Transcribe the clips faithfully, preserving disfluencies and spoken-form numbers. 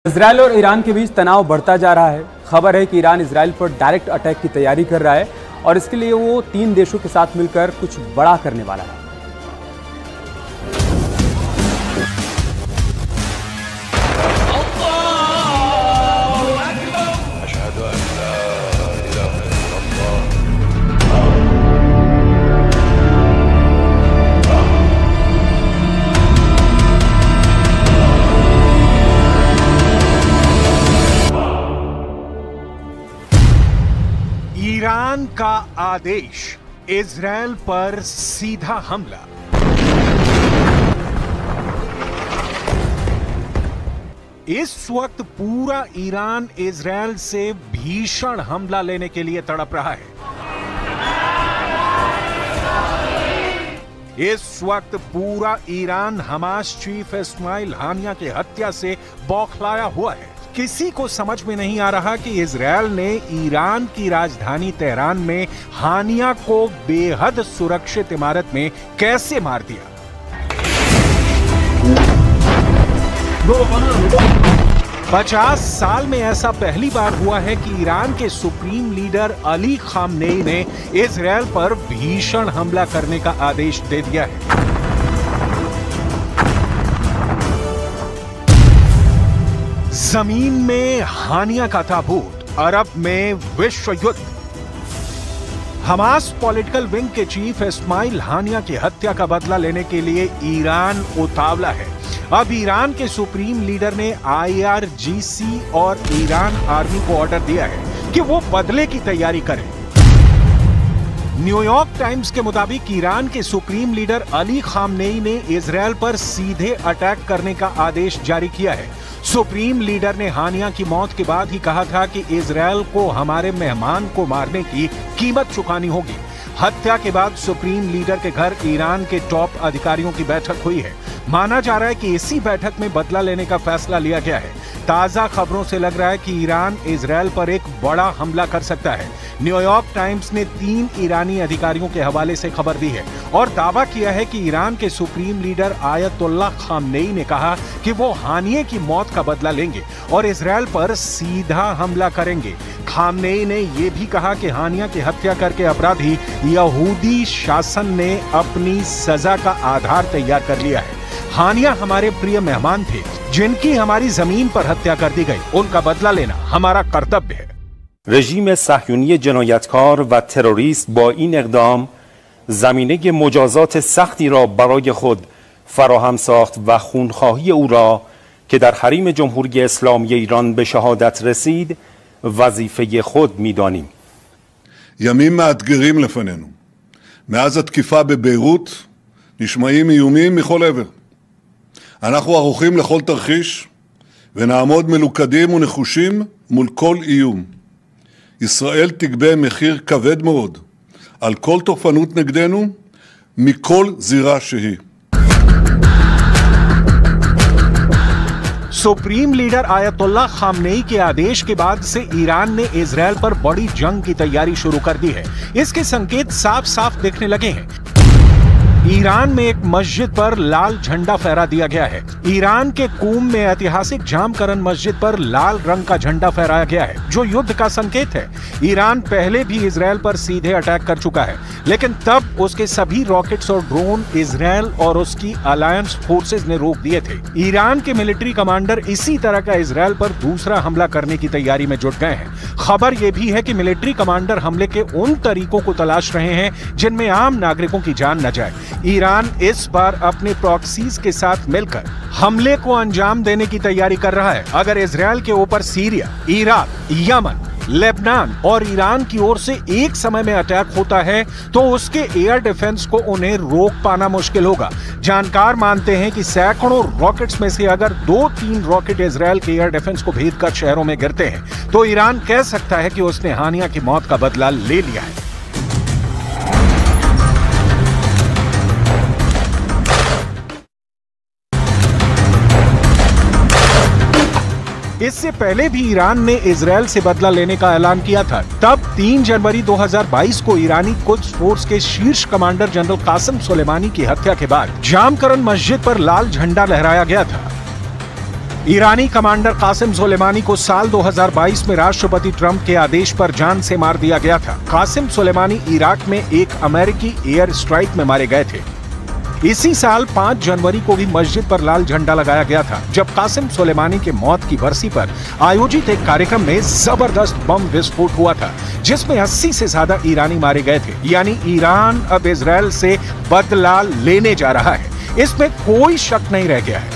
Israel और Iran के बीच तनाव बढ़ता जा रहा है। खबर है कि ईरान इजरायल पर डायरेक्ट अटैक की तैयारी कर रहा है और इसके लिए वो तीन देशों के साथ मिलकर कुछ बड़ा करने वाला है। ईरान का आदेश, इजरायल पर सीधा हमला। इस वक्त पूरा ईरान इजरायल से भीषण हमला लेने के लिए तड़प रहा है। इस वक्त पूरा Iran Hamas chief Ismail Haniyeh की हत्या से बौखलाया हुआ है। किसी को समझ में नहीं आ रहा कि इजरायल ने ईरान की राजधानी तेहरान में हानिया को बेहद सुरक्षित इमारत में कैसे मार दिया। पचास साल में ऐसा पहली बार हुआ है कि ईरान के सुप्रीम लीडर अली खामनेई ने इजरायल पर भीषण हमला करने का आदेश दे दिया है। जमीन में हानिया का ताबूत, अरब में विश्व युद्ध। हमास पॉलिटिकल विंग के चीफ इस्माइल हानिया की हत्या का बदला लेने के लिए ईरान उतावला है। अब ईरान के सुप्रीम लीडर ने आई आर जी सी और ईरान आर्मी को ऑर्डर दिया है कि वो बदले की तैयारी करें। न्यूयॉर्क टाइम्स के मुताबिक ईरान के सुप्रीम लीडर अली खामनेई ने इजरायल पर सीधे अटैक करने का आदेश जारी किया है। सुप्रीम लीडर ने हानिया की मौत के बाद ही कहा था कि इजरायल को हमारे मेहमान को मारने की कीमत चुकानी होगी। हत्या के बाद सुप्रीम लीडर के घर ईरान के टॉप अधिकारियों की बैठक हुई है। माना जा रहा है कि इसी बैठक में बदला लेने का फैसला लिया गया है। ताजा खबरों से लग रहा है कि ईरान इजरायल पर एक बड़ा हमला कर सकता है। न्यूयॉर्क टाइम्स ने तीन ईरानी अधिकारियों के हवाले से खबर दी है और दावा किया है कि ईरान के सुप्रीम लीडर आयतुल्लाह खामनेई ने कहा कि वो हानिया की मौत का बदला लेंगे और इजरायल पर सीधा हमला करेंगे। खामनेई ने यह भी कहा कि हानिया की हत्या करके अपराधी यहूदी शासन ने अपनी सजा का आधार तैयार कर लिया है। हानिया हमारे प्रिय मेहमान थे जिनकी हमारी जमीन पर हत्या कर दी गई। उनका बदला लेना हमारा कर्तव्य है। رژیم صهیونی جنایتکار و تروریست با این اقدام زمینه مجازات سختی را برای خود فراهم ساخت و خونخواهی او را که در حریم جمهوری اسلامی ایران به شهادت رسید وظیفه خود می‌دانیم. ימים מאתגרים לפנינו. מאז התקיפה בביירות נשמעים איומים מכל עבר. אנחנו ערוכים לכל תרחיש ונעמוד מלוכדים ונחושים מול כל איום. ישראל תגבה מחיר כבד מאוד על כל תוקפנות נגדנו מכל זירה שהיא. सुप्रीम लीडर आयतुल्लाह खामनेई के आदेश के बाद से ईरान ने इजरायल पर बड़ी जंग की तैयारी शुरू कर दी है। इसके संकेत साफ साफ दिखने लगे हैं। ईरान में एक मस्जिद पर लाल झंडा फहरा दिया गया है। ईरान के कूम में ऐतिहासिक जामकरन मस्जिद पर लाल रंग का झंडा फहराया गया है जो युद्ध का संकेत है। ईरान पहले भी इजरायल पर सीधे अटैक कर चुका है लेकिन तब उसके सभी रॉकेट्स और ड्रोन इजरायल और उसकी अलायंस फोर्सेस ने रोक दिए थे। ईरान के मिलिट्री कमांडर इसी तरह का इजरायल पर दूसरा हमला करने की तैयारी में जुट गए हैं। खबर यह भी है कि मिलिट्री कमांडर हमले के उन तरीकों को तलाश रहे हैं जिनमें आम नागरिकों की जान न जाए। ईरान इस बार अपने प्रॉक्सीज के साथ मिलकर हमले को अंजाम देने की तैयारी कर रहा है। अगर इजरायल के ऊपर सीरिया, इराक, यमन, लेबनान और ईरान की ओर से एक समय में अटैक होता है तो उसके एयर डिफेंस को उन्हें रोक पाना मुश्किल होगा। जानकार मानते हैं कि सैकड़ों रॉकेट्स में से अगर दो तीन रॉकेट इजरायल के एयर डिफेंस को भेदकर शहरों में गिरते हैं तो ईरान कह सकता है कि उसने हानिया की मौत का बदला ले लिया है। इससे पहले भी ईरान ने इजरायल से बदला लेने का ऐलान किया था। तब तीन जनवरी दो हज़ार बाईस को ईरानी कुद्स फोर्स के शीर्ष कमांडर जनरल कासिम सुलेमानी की हत्या के बाद जामकरन मस्जिद पर लाल झंडा लहराया गया था। ईरानी कमांडर कासिम सुलेमानी को साल दो हज़ार बाईस में राष्ट्रपति ट्रंप के आदेश पर जान से मार दिया गया था। कासिम सुलेमानी इराक में एक अमेरिकी एयर स्ट्राइक में मारे गए थे। इसी साल पाँच जनवरी को भी मस्जिद पर लाल झंडा लगाया गया था, जब कासिम सुलेमानी के मौत की बरसी पर आयोजित एक कार्यक्रम में जबरदस्त बम विस्फोट हुआ था, जिसमें अस्सी से ज्यादा ईरानी मारे गए थे। यानी ईरान अब इजरायल से बदला लेने जा रहा है, इसमें कोई शक नहीं रह गया है।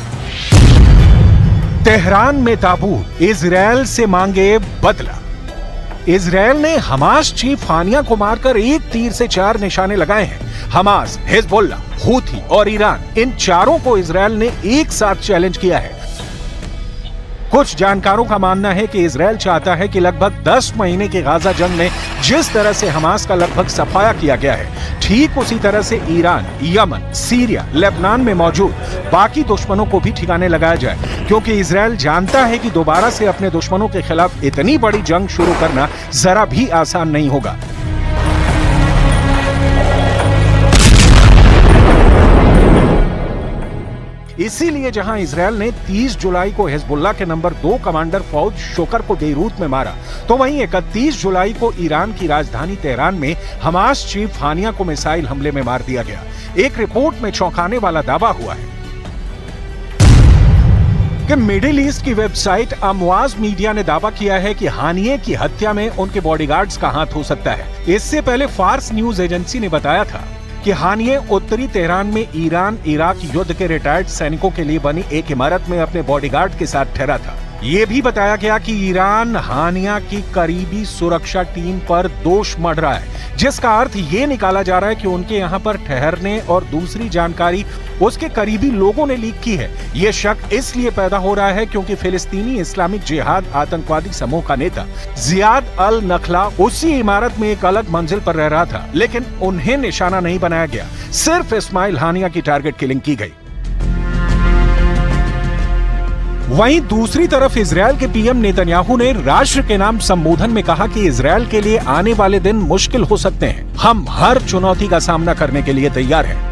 तेहरान में ताबूत, इजरायल से मांगे बदला। इजरायल ने हमास चीफ हानिया को मारकर एक तीर से चार निशाने लगाए हैं। हमास, हिजबुल्लाह, हूथी और ईरान, इन चारों को इजरायल ने एक साथ चैलेंज किया है। कुछ जानकारों का मानना है कि इजरायल चाहता है कि लगभग दस महीने की गाजा जंग में जिस तरह से हमास का लगभग सफाया किया गया है, ठीक उसी तरह से ईरान, यमन, सीरिया, लेबनान में मौजूद बाकी दुश्मनों को भी ठिकाने लगाया जाए, क्योंकि इजरायल जानता है कि दोबारा से अपने दुश्मनों के खिलाफ इतनी बड़ी जंग शुरू करना जरा भी आसान नहीं होगा। इसीलिए जहां इजरायल ने तीस जुलाई को हिजबुल्लाह के नंबर दो कमांडर फौज शोकर को बेरूत में मारा, तो वहीं इकतीस जुलाई को ईरान की राजधानी तेहरान में हमास चीफ हानिया को मिसाइल हमले में मार दिया गया। एक रिपोर्ट में चौंकाने वाला दावा हुआ है कि मिडिल ईस्ट की वेबसाइट अमवाज मीडिया ने दावा किया है कि हानिये की हत्या में उनके बॉडीगार्ड्स का हाथ हो सकता है। इससे पहले फार्स न्यूज एजेंसी ने बताया था कि हानिये उत्तरी तेहरान में ईरान इराक युद्ध के रिटायर्ड सैनिकों के लिए बनी एक इमारत में अपने बॉडीगार्ड के साथ ठहरा था। ये भी बताया गया कि ईरान हानिया की करीबी सुरक्षा टीम पर दोष मढ़ रहा है, जिसका अर्थ ये निकाला जा रहा है कि उनके यहाँ पर ठहरने और दूसरी जानकारी उसके करीबी लोगों ने लीक की है। ये शक इसलिए पैदा हो रहा है क्योंकि फिलिस्तीनी इस्लामिक जिहाद आतंकवादी समूह का नेता जियाद अल नखला उसी इमारत में एक अलग मंजिल पर रह रहा था, लेकिन उन्हें निशाना नहीं बनाया गया, सिर्फ इस्माइल हानिया की टारगेट किलिंग की गई। वहीं दूसरी तरफ इजरायल के पीएम नेतन्याहू ने राष्ट्र के नाम संबोधन में कहा कि इजरायल के लिए आने वाले दिन मुश्किल हो सकते हैं, हम हर चुनौती का सामना करने के लिए तैयार हैं।